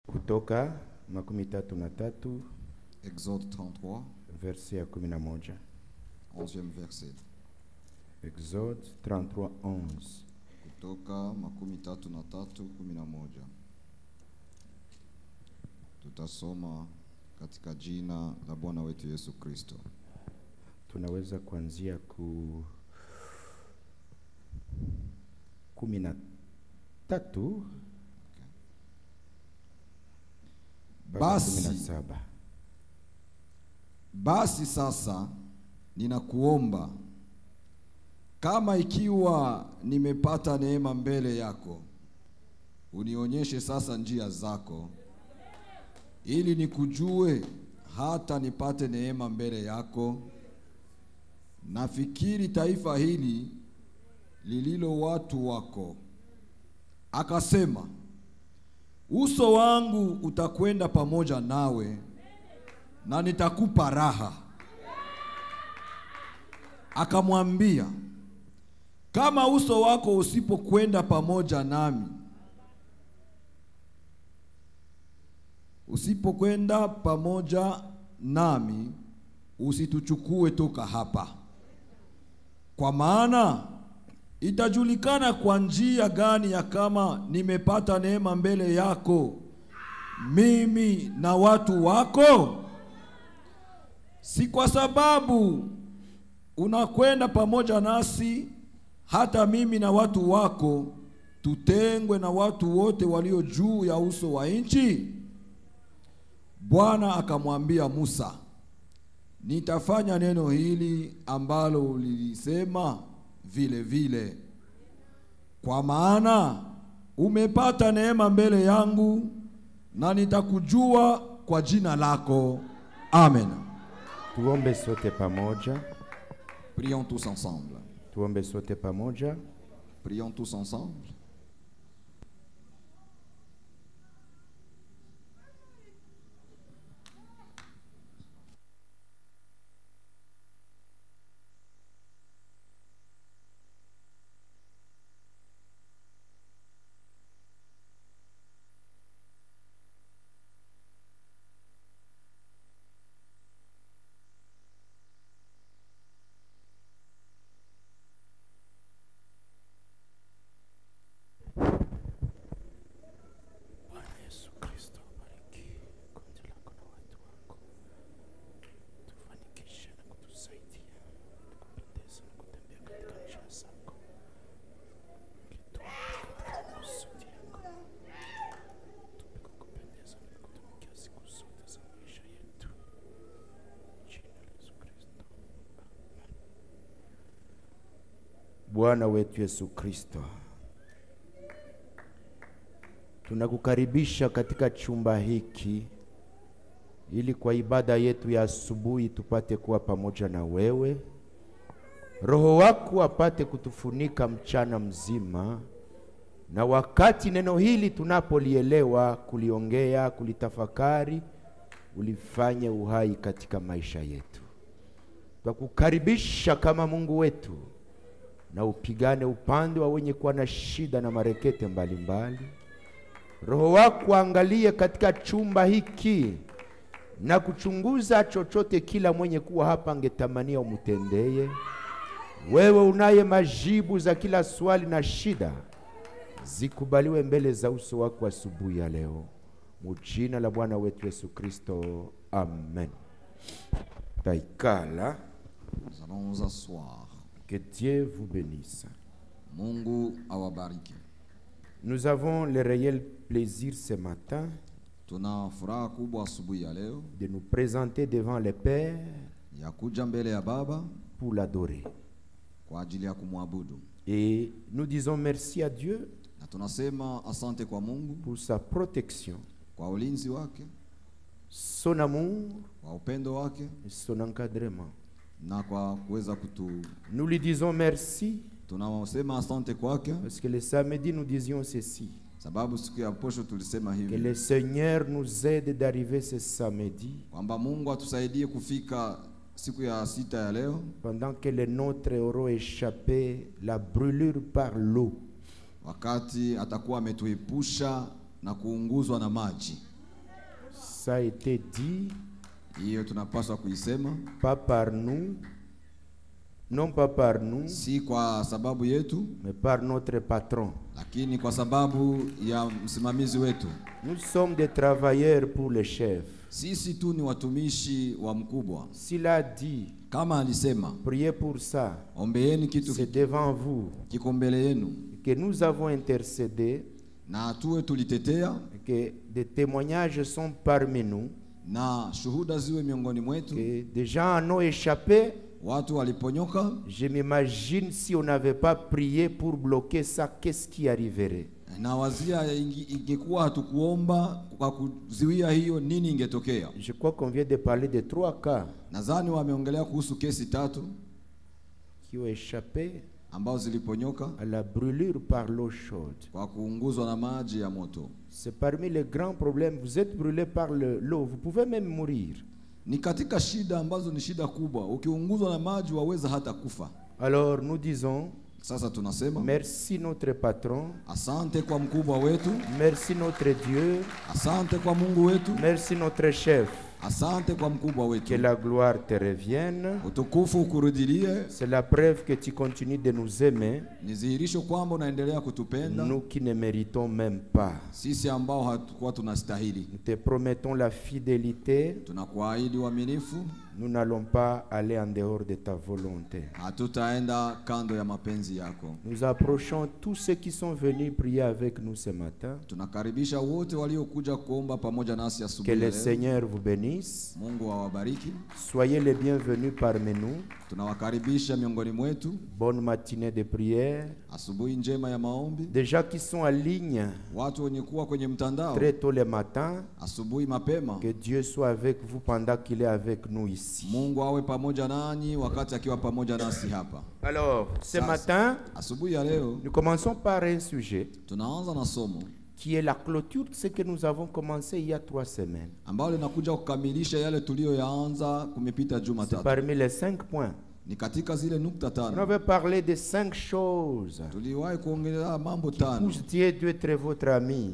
Kutoka makumi tatu na tatu. Exode 33, verset ya 11. 11e verset. Exode 33, 11. Kutoka makumi tatu na tatu, 11. Tutasoma katika jina la Bwana wetu Yesu Kristo. Tunaweza kuanzia ku 13. Basi sasa ninakuomba, kama ikiwa nimepata neema mbele yako, unionyeshe sasa njia zako, ili nikujue hata nipate neema mbele yako. Nafikiri taifa hili lililo watu wako. Akasema, uso wangu utakwenda pamoja nawe na nitakupa raha. Akamwambia, kama uso wako usipokwenda pamoja nami, usituchukue toka hapa. Kwa maana itajulikana kwa njia gani ya kama nimepata neema mbele yako, mimi na watu wako? Si kwa sababu unakwenda pamoja nasi, hata mimi na watu wako tutengwe na watu wote walio juu ya uso wa nchi? Bwana akamwambia Musa, nitafanya neno hili ambalo ulilisema vile vile, kwa maana umepata neema mbele yangu, na nitakujua kwa jina lako. Amen. Tuombe sote pamoja. Prions tous ensemble. Tuombe sote pamoja. Prions tous ensemble. Bwana wetu Yesu Kristo, tunakukaribisha katika chumba hiki ili kwa ibada yetu ya asubuhi tupate kuwa pamoja na wewe. Roho wako apate kutufunika mchana mzima, na wakati neno hili tunapolielewa, kuliongea, kulitafakari, ulifanye uhai katika maisha yetu. Tunakukaribisha kama Mungu wetu, na upigane upande wa wenye kuwa na shida na marekete mbalimbali. Roho wako angalie katika chumba hiki na kuchunguza chochote kila mwenye kuwa hapa angetamania umtendeye. Wewe unaye majibu za kila swali na shida, zikubaliwe mbele za uso wako asubuhi ya leo. Mujina la Bwana wetu Yesu Kristo, amen. Taikala. Nous allons nous asseoir. Que Dieu vous bénisse. Mungu awabariki. Nous avons le réel plaisir ce matin Tuna furaha kubwa asubuhi ya leo de nous présenter devant le Père ya kuja mbele ya Baba pour l'adorer. kwa ajili ya kumwabudu. Et nous disons merci à Dieu Na tunasema asante kwa Mungu pour sa protection, kwa ulinzi wake, son amour kwa upendo wake, et son encadrement. na kwa kuweza kutu. Nous lui disons merci Tunasema asante kwake parce que le samedi nous disions ceci: sababu siku ya posho tulisema que hivi, le Seigneur nous aide d'arriver ce samedi kwamba Mungu atusaidie kufika siku ya sita ya leo, pendant que les nôtres auront échappé la brûlure par l'eau. wakati atakuwa ametuepusha na kuunguzwa na maji. ça a été dit, hiyo tunapaswa kuisema, pas par nous, non pas par nous, si kwa sababu yetu, mais par notre patron. lakini kwa sababu ya msimamizi wetu. Nous sommes des travailleurs pour le chef. Sisi tu ni watumishi wa mkubwa. S'il a dit, Kama alisema, priez pour ça, ombeeni kitu c'est devant vous kiko mbele yenu, que nous avons intercédé, na tuwe tulitetea, que des témoignages sont parmi nous, na shuhuda ziwe miongoni mwetu. que des gens en ont échappé. Watu waliponyoka. Je m'imagine si on n'avait pas prié pour bloquer ça, qu'est-ce qui arriverait? Na wazia ingekuwa hatukuomba kwa kuziwia hiyo, nini ingetokea? Je crois qu'on vient de parler de 3 cas Nadhani wameongelea kuhusu kesi 3 qui ont échappé ambao ziliponyoka à la brûlure par l'eau chaude. kwa kuunguzwa na maji ya moto. C'est parmi les grands problèmes. Vous êtes brûlé par l'eau, vous pouvez même mourir. Ni katika shida ambazo ni shida kubwa. Ukiunguzwa na maji waweza hata kufa. Alors nous disons, Sasa tunasema merci notre patron, asante kwa mkubwa wetu, merci notre Dieu, asante kwa Mungu wetu, merci notre chef. asante kwa mkubwa Que wetu. la gloire te revienne. Utukufu ukurudilie. C'est la preuve que tu continues de nous aimer, Ni dhihirisho kwamba unaendelea kutupenda nous qui ne méritons même pas. sisi ambao hatukuwa tunastahili. Nous te promettons la fidélité. Tunakuahidi uaminifu, Nous n'allons pas aller en dehors de ta volonté. hatutaenda kando ya mapenzi yako. Nous approchons tous ceux qui sont venus prier avec nous ce matin. Tunakaribisha wote waliokuja kuomba pamoja nasi Que asubuhi le ya leo. Seigneur vous bénisse. Mungu awabariki. Soyez les bienvenus parmi nous. Tunawakaribisha miongoni mwetu. Bonne matinée de prière. Asubuhi njema ya maombi. Déjà qui sont en ligne Watu wenye kuwa kwenye mtandao très tôt le matin, asubuhi mapema. que Dieu soit avec vous pendant qu'il est avec nous ici. Mungu awe pamoja nanyi wakati akiwa pamoja nasi hapa. Alors, ce Sasa, matin, asubuhi ya leo nous commençons par un sujet tunaanza na somo qui est la clôture de ce que nous avons commencé il y a 3 semaines. ambalo linakuja kukamilisha yale tuliyoyaanza kumepita juma C'est 3. parmi les 5 points. Ni katika zile nukta On 5 avait parlé de 5 choses. tuliwahi kuongelea mambo 5 Pousse Dieu d'être votre ami.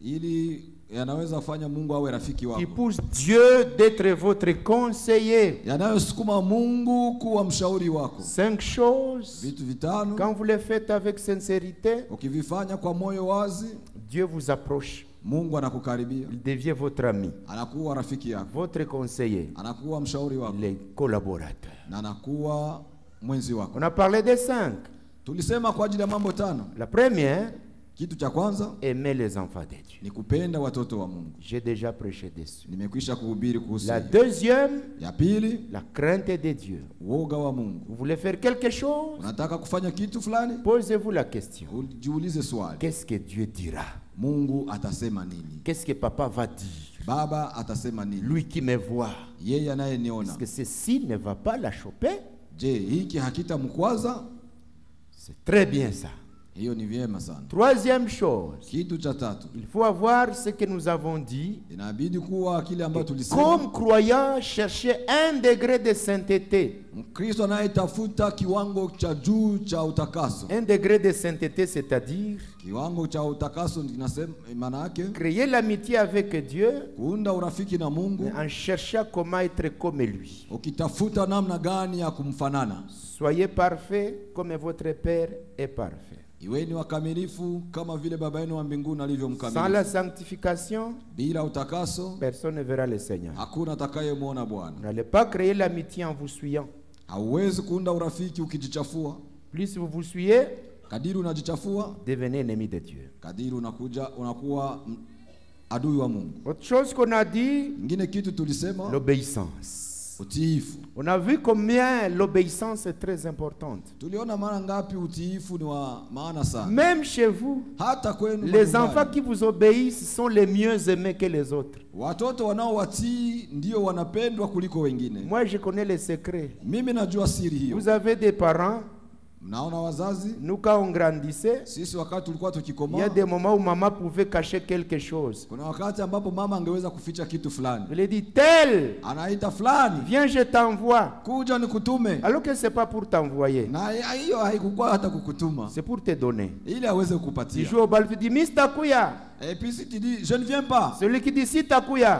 ili yanaweza fanya Mungu awe rafiki Qui wako, pousse Dieu d'être votre conseiller. yanayosukuma Mungu kuwa mshauri wako. 5 choses. Vitu 5 Quand vous les faites avec sincérité, ukivifanya kwa moyo wazi, Dieu vous approche. Mungu anakukaribia, Il devient votre ami, anakuwa rafiki yako, votre conseiller, anakuwa mshauri wako, les collaborateurs. na anakuwa mwenzi wako. On a parlé des 5. Tulisema kwa ajili ya mambo 5. La première, Kitu cha kwanza aimer les enfants de Dieu. ni kupenda watoto wa Mungu. J'ai déjà prêché dessus. Nimekwisha kuhubiri kuhusu. La deuxième, Ya pili, la crainte de Dieu. woga wa Mungu. Vous voulez faire quelque chose? Unataka kufanya kitu fulani, Posez-vous la question. jiulize swali, Qu'est-ce que Dieu dira? Mungu atasema nini? Qu'est-ce que papa va dire? Baba atasema nini? Lui qui me voit. Yeye anayeniona. Est-ce que ceci ne va pas la choper? Je, hiki hakitamkwaza? C'est très bien ça. Hiyo ni vyema sana. Troisième chose, Kitu cha 3, il faut avoir ce que nous avons dit. inabidi kuwa kile ambacho tulisema. Comme croyant, chercher un degré de sainteté. Mkristo anayetafuta kiwango cha juu cha utakaso. Un degré de sainteté, c'est-à-dire Kiwango cha utakaso kinasema maana yake créer l'amitié avec Dieu kuunda urafiki na Mungu, en cherchant comment être comme lui. ukitafuta namna gani ya kumfanana. Soyez parfait comme votre Père est parfait. Iweni wakamilifu kama vile Baba yenu wa mbinguni alivyo Sans mkamilifu. la sanctification, Bila utakaso personne ne verra le Seigneur. hakuna atakayemwona Vous Bwana. n'allez pas créer l'amitié en vous suyant. Hauwezi kuunda urafiki ukijichafua. Plus vous vous suyez, Kadiri unajichafua, devenez ennemi de Dieu. kadiri unakuwa adui wa Mungu. Autre chose qu'on a dit, Ngine kitu tulisema, l'obéissance. utiifu. On a vu combien l'obéissance est très importante. Tuliona mara ngapi utiifu ni wa maana sana. Même chez vous, Hata kwenu les majumbani. enfants qui vous obéissent sont les mieux aimés que les autres. Watoto wanaowatii ndio wanapendwa kuliko wengine. Moi, je connais les secrets. Mimi najua siri hiyo. Vous avez des parents, Mnaona wazazi, nous quand on grandissait, sisi wakati tulikuwa il y a tukikomaa, des moments où maman pouvait cacher quelque chose. kuna wakati ambapo mama angeweza kuficha kitu fulani. Elle dit, tel, Anaita fulani, viens, je t'envoie. kuja nikutume. Alors que ce n'est pas pour t'envoyer, Na hiyo haikukuwa hata kukutuma, c'est pour te donner. ili aweze Tu kukupatia. joues au bal, tu dis, Miss Takuya. Et puis si tu dis je ne viens pas, Celui qui dit, si Takuya,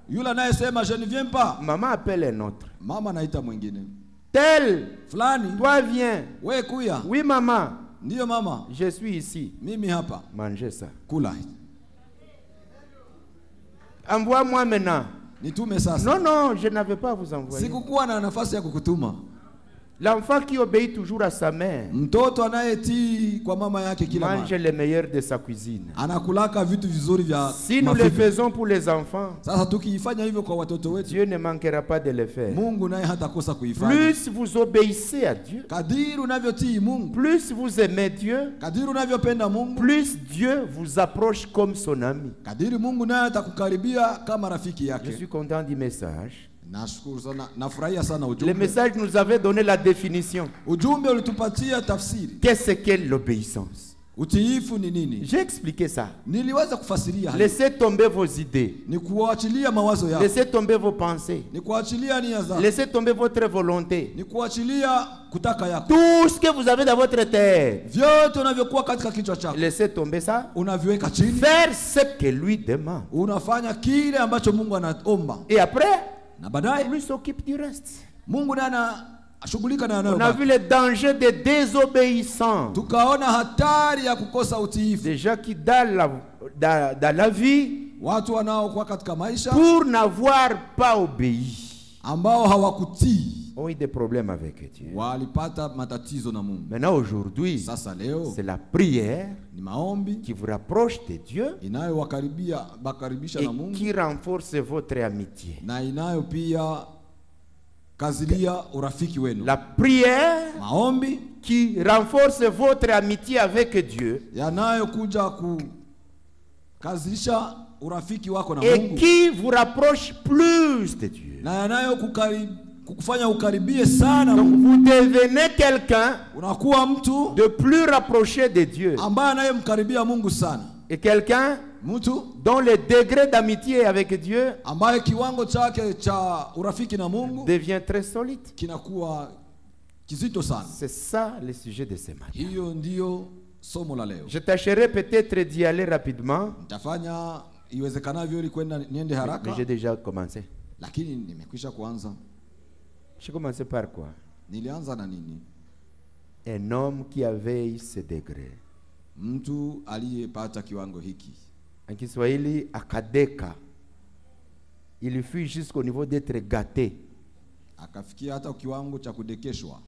Yule anayesema je ne viens pas, maman appelle un autre. mama anaita mwingine. Tel, Fulani, toi viens. we kuya. Oui maman, Ndiyo mama, je suis ici. mimi hapa. Mangez ça. Kula. Envoie-moi maintenant. Nitume sasa. Non, non, je n'avais pas à vous envoyer. Sikukuwa na nafasi ya kukutuma. L'enfant qui obéit toujours à sa mère Mtoto anayetii kwa mama yake kila mange mara le meilleur de sa cuisine. anakulaka vitu vizuri vya Si nous le mafiga. faisons pour les enfants, Sasa tukiifanya hivyo kwa watoto wetu, Dieu ne manquera pas de le faire. Mungu naye hatakosa kuifanya. Plus vous obéissez à Dieu, Kadiri unavyotii Mungu, plus vous aimez Dieu, kadiri unavyopenda Mungu, plus Dieu vous approche comme son ami. kadiri Mungu naye atakukaribia kama rafiki Je yake. suis content du message. Nashukuru sana, nafurahia sana Le ujumbe. message nous avait donné la définition. Ujumbe ulitupatia tafsiri. Qu'est-ce qu'est l'obéissance? Utiifu ni nini? J'ai expliqué ça. Niliweza kufasiria hayo. Laissez tomber vos idées. Ni kuachilia mawazo yako. Laissez tomber vos pensées. Ni kuachilia nia zako. Laissez tomber votre volonté. Ni kuachilia kutaka yako. Tout ce que vous avez dans votre tête, Vyote unavyokuwa katika kichwa chako laissez tomber ça. unaviweka chini, Faire ce que lui demande. unafanya kile ambacho Mungu anaomba, Et après, na baadaye lui s'occupe du reste. Mungu naye anashughulika na On a yanayobaki. vu le danger des désobéissants. Tukaona hatari ya kukosa utiifu, Des gens qui dans la vie, watu wanaokuwa katika maisha pour n'avoir pas obéi, ambao hawakutii ont eu des problèmes avec Dieu. walipata matatizo na Mungu. Maintenant, aujourd'hui, Sasa leo c'est la prière ni maombi qui vous rapproche de Dieu bakaribisha et na Mungu, qui renforce votre amitié. na inayo pia kazilia urafiki wenu. La prière Maombi qui renforce votre amitié avec Dieu yanayokuja kukazilisha urafiki wako na et Mungu, qui vous rapproche plus de Dieu. na kukufanya ukaribie sana Donc Mungu. vous devenez quelqu'un Unakuwa mtu de plus rapproché de Dieu ambaye anayemkaribia Mungu sana, et quelqu'un mtu dont le degré d'amitié avec Dieu ambaye kiwango chake cha urafiki na Mungu devient très solide. kinakuwa kizito sana. C'est ça le sujet de ce matin. Hiyo ndiyo somo la leo. Je tâcherai peut-être d'y aller rapidement, Nitafanya iwezekanavyo ili kwenda niende mais haraka, j'ai déjà commencé. lakini nimekwisha kuanza. J'ai commencé par quoi? Nilianza na nini? Un homme qui avait ce degré. Mtu aliyepata kiwango hiki, En Kiswahili, akadeka. Il fut jusqu'au niveau d'être gâté. akafikia hata kiwango cha kudekeshwa.